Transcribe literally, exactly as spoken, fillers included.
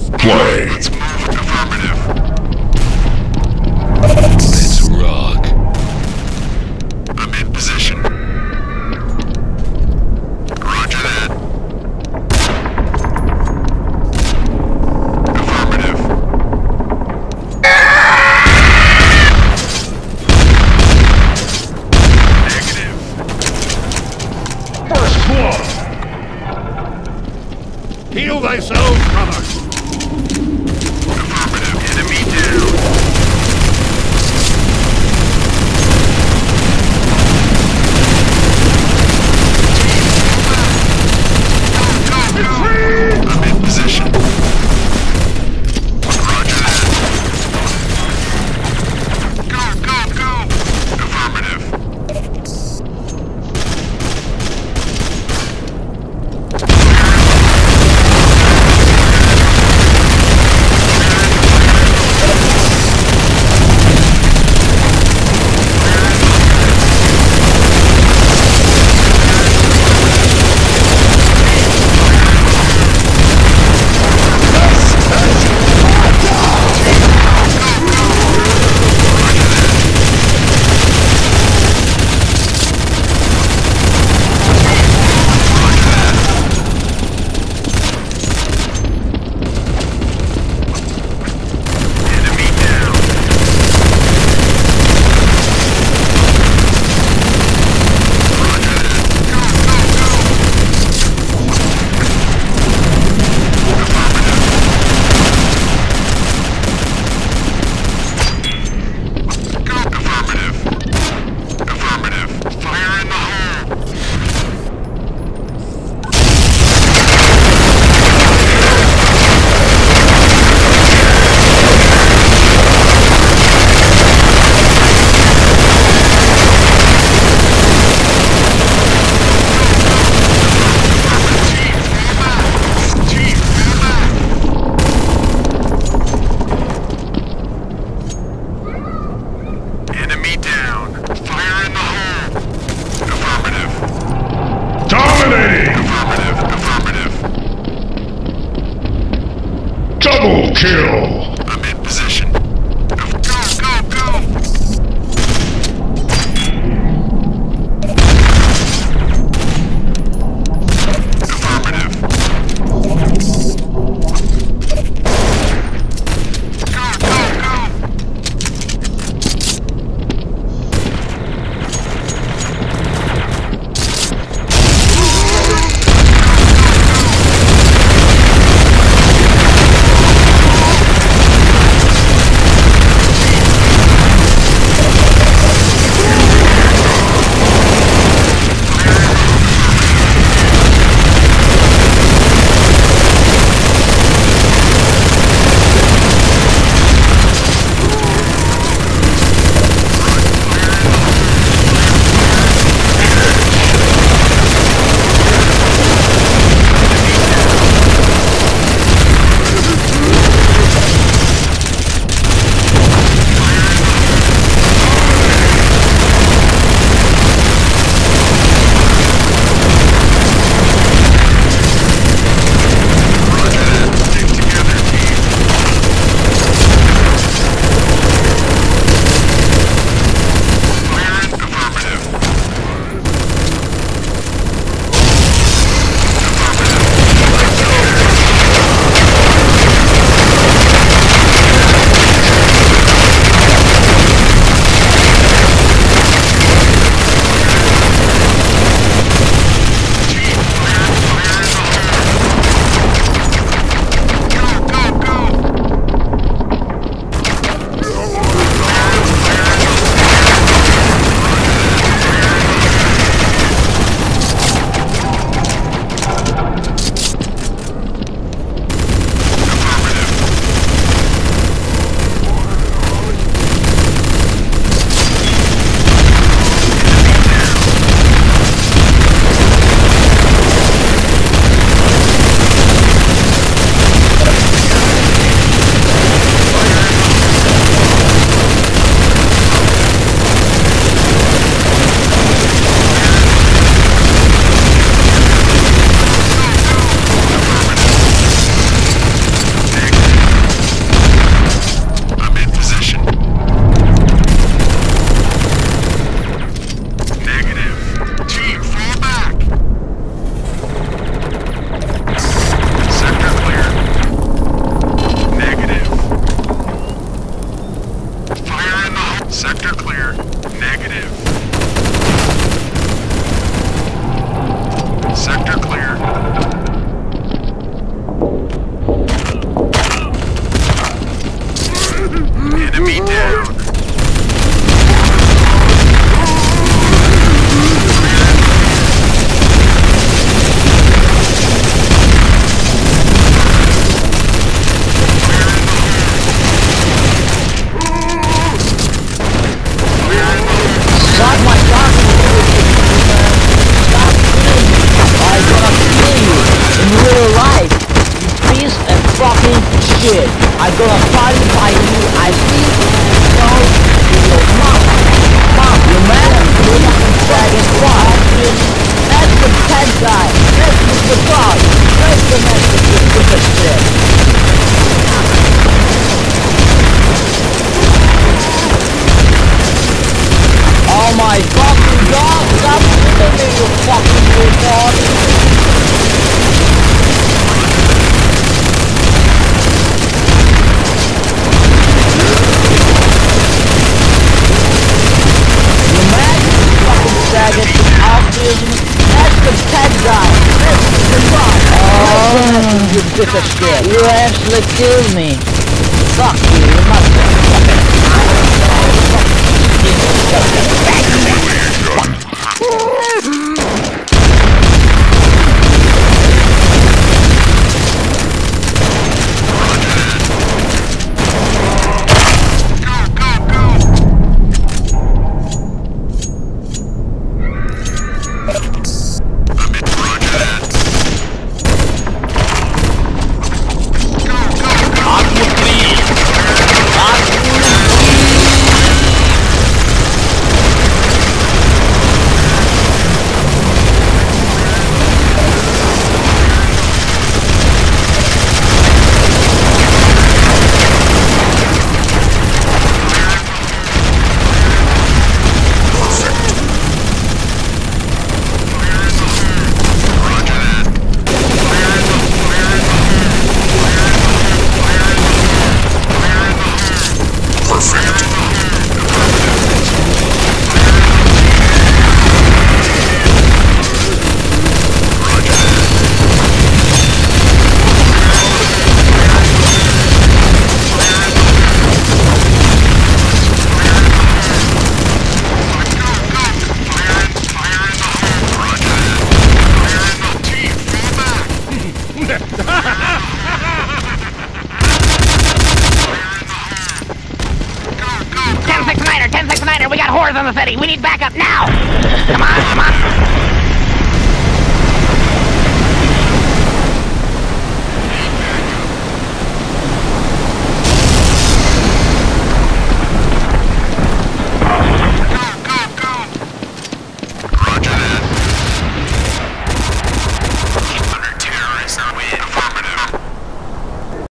Play. Let's move. Affirmative. Let's rock. I'm in position. Roger that. Affirmative. Negative. First blood. Heal thyself, brother. Affirmative. Enemy down. I'm in position. Roger that. Go, go, go! Affirmative. Enemy down. Roger that. Go, go, go! Affirmative. Go, affirmative. Affirmative. Fire in the hole. Team, fall back. Enemy down. Fire in the hole. Affirmative. Dominating. Affirmative. Affirmative. Double kill. I'm in position. Go, go, go! Affirmative. Go, go, go! shit. I'm gonna party by you. I think so. Your mama. Mom, you man? You fucking faggot. What? That's the pet guy. That's the dog. That's the message. You piece of shit. Oh my fucking god, stop shooting me, you fucking retard! You mad? You fucking faggot, autism? That's the pet guy! That's the dog! Oh, you piece of shit! You actually killed me! Fuck you, you must have fucking... ten six niner, we got whores on the city. We need backup now. Come on.